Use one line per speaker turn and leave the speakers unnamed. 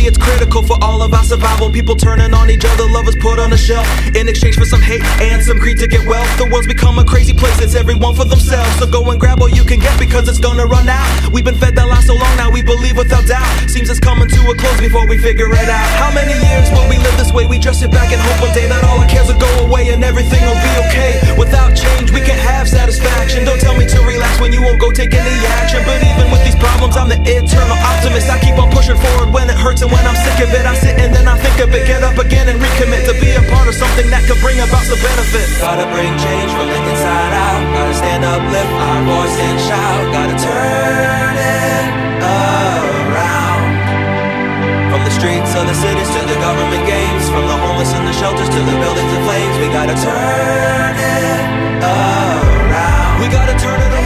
Unity, it's critical for all of our survival. People turning on each other, lovers put on a shelf in exchange for some hate and some greed to get wealth. The world's become a crazy place, it's everyone for themselves. So go and grab all you can get because it's gonna run out. We've been fed that lie so long now we believe without doubt. Seems it's coming to a close before we figure it out. How many years will we live this way? We just sit back and hope one day that all our cares will go away and everything will be okay. Without change we can't have satisfaction. Don't tell me to relax when you won't go take any action. But even with these problems I'm the eternal optimist. I keep on pushing forward when it hurts and when I'm sick of it. I sit and then I think of it, get up again and recommit to be a part of something that could bring about some benefit. Gotta bring change from the inside out. Gotta stand up, lift our voice and shout. Gotta turn it around. From the streets of the cities to the government games, from the homeless and the shelters to the buildings in flames. We gotta turn it around. We gotta turn it around.